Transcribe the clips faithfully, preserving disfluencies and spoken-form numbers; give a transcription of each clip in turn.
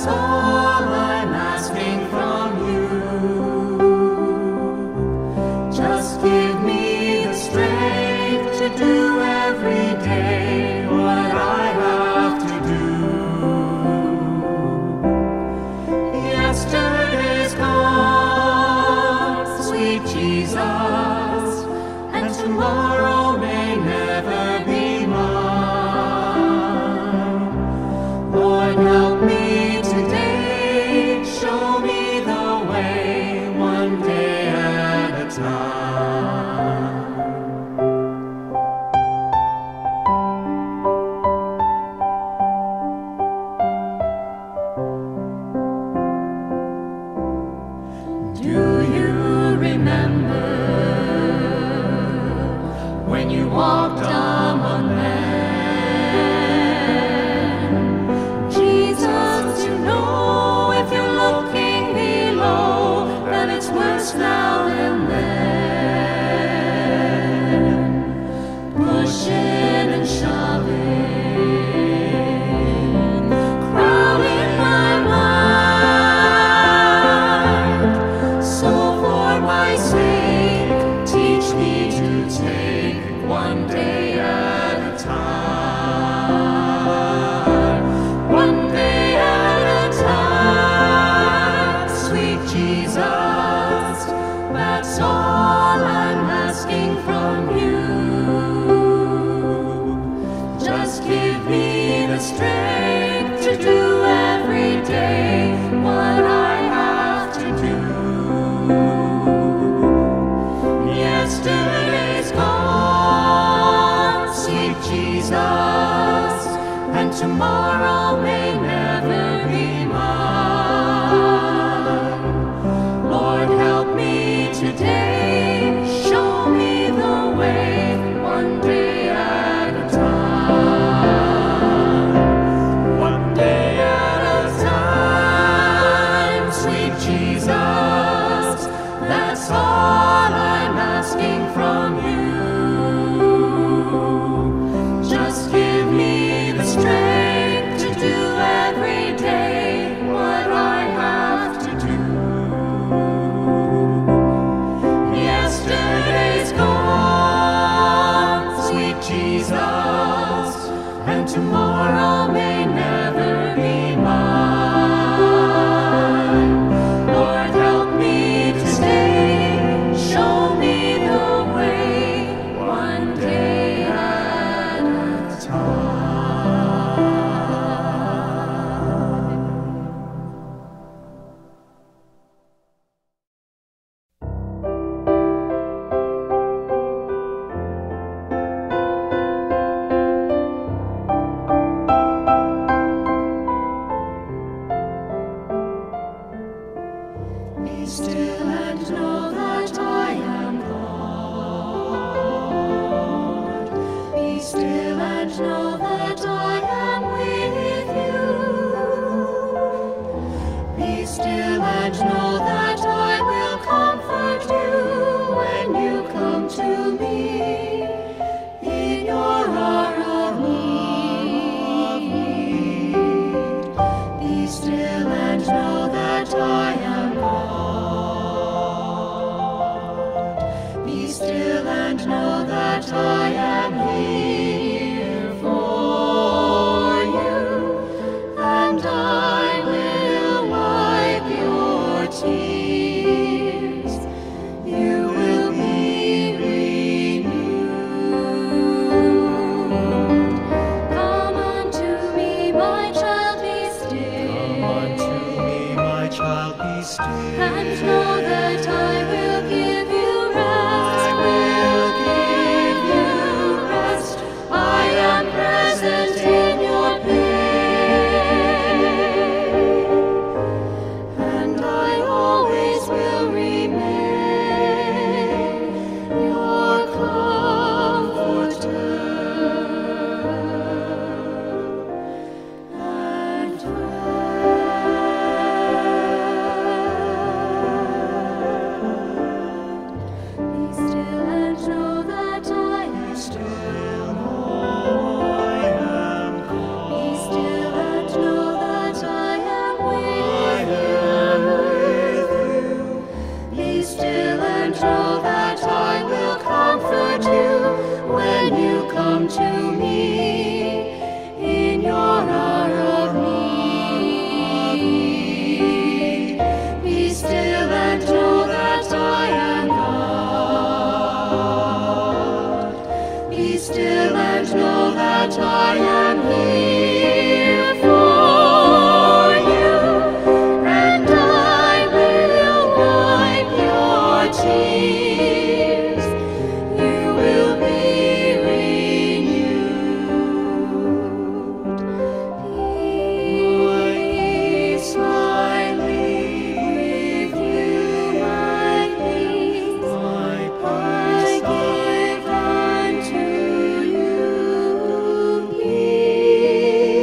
That's all I'm asking from you. Just give me the strength to do every day what I have to do. Yesterday's gone, sweet Jesus, and tomorrow may never be mine. Lord, help me today, show me the way, one day at a time. Do you remember when you walked among men? Jesus, you know if you're looking below, that it's worse now than then. Pushing and shoving, crowding my mind. So for my sake, teach me to take one day at a time. One day at a time, sweet Jesus, that's all I'm asking from you. Just give me the strength to do every day what I have to do. Yesterday's gone, sweet Jesus, and tomorrow may never be mine. Lord, help me today, show me the way, one day at a time. One day at a time, sweet Jesus, that's all I'm asking from you. Just give me the strength to do every day what I have to do. Yesterday's gone, sweet Jesus, and tomorrow may never be mine. Lord, help me today, show me the way, one day at a time. Be still and know that I am God. Be still and know that I am with you. Be still and know that I will comfort you when you come to me in your hour of need. Be still and know that I am God. Be still and know that I am here for to me in your hour of need. Be still and know that I am God. Be still and know that I am here for you, and I will wipe your tears. You will be renewed. Peace I leave with you, my peace I give unto you. Peace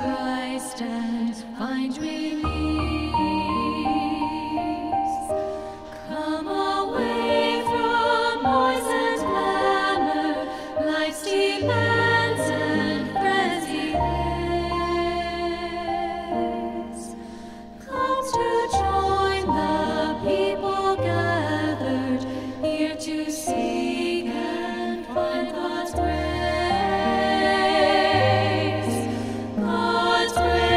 Christ and find release. Come away from noise and clamor, life's demands and frenzy ways. Come to join the people gathered here to seek and find God's grace. God's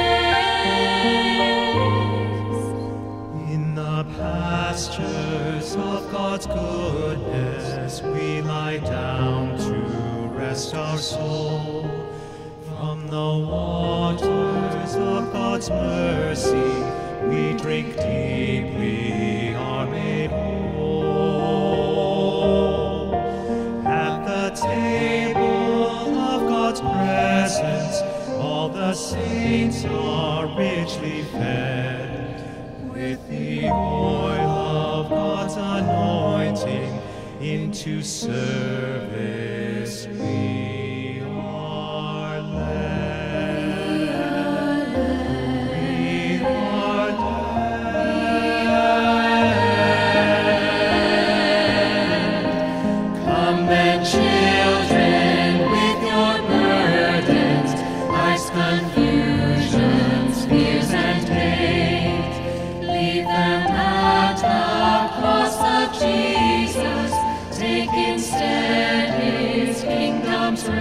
grace. In the pastures of God's goodness we lie down to rest our soul. From the waters of God's mercy we drink deep, we are made whole. At the table of God's presence all the saints are richly fed. With the oil of God's anointing into service we are led. We are led. Come then, children, with your burdens, life's confusions, fears and hate. Leave them at the cross of Jesus. Take instead His kingdom's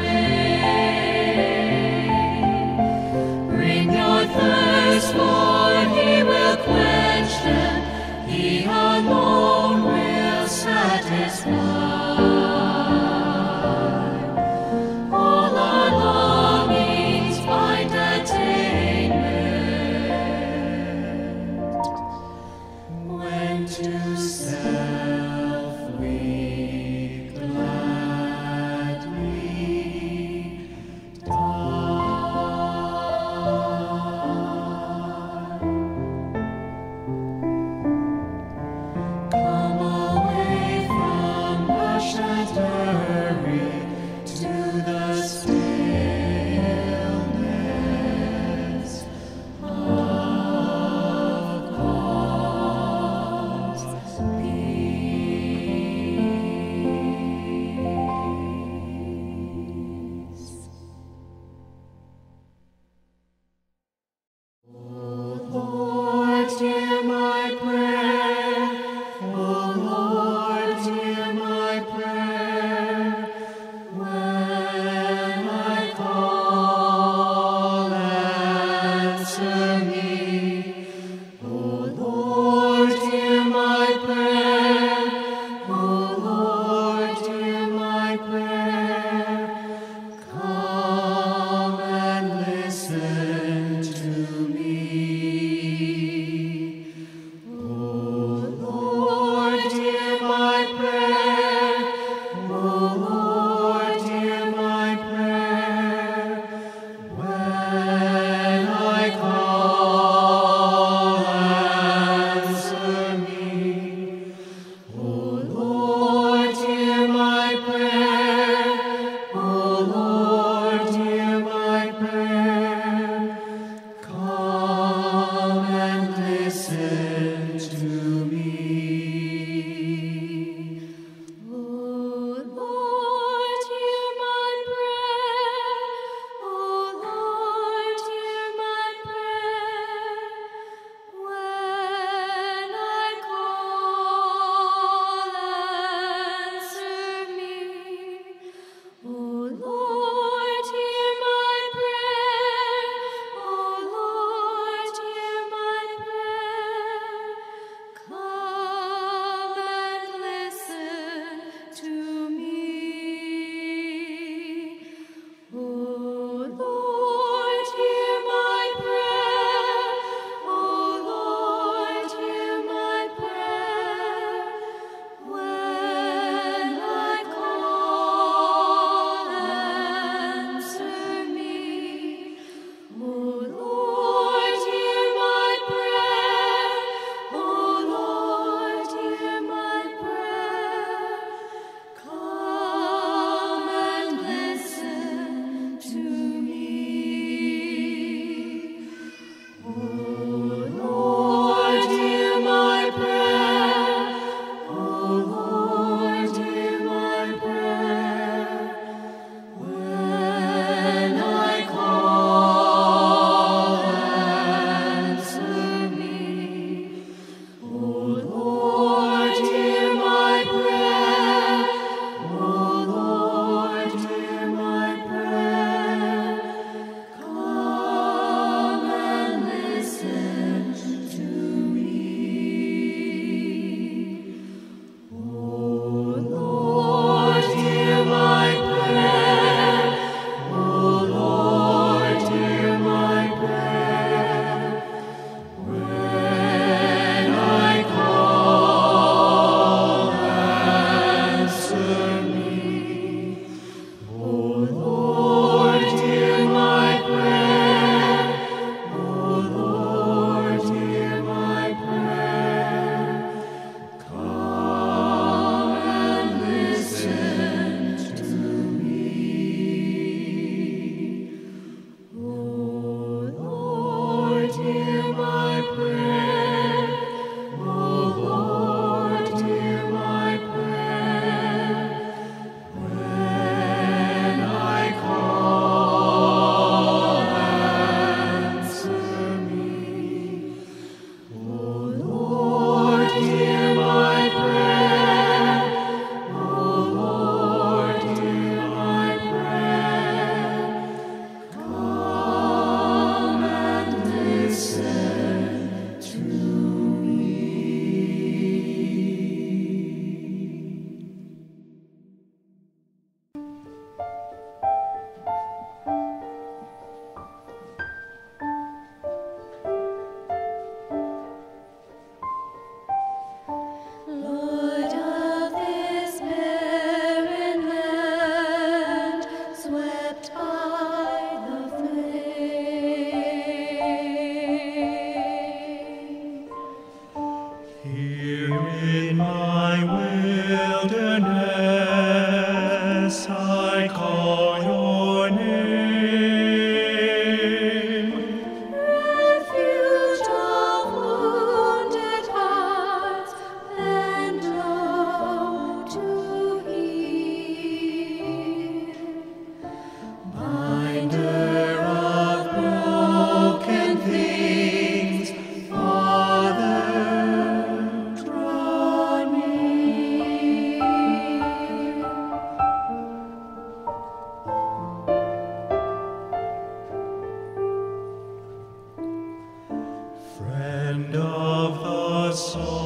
the soul.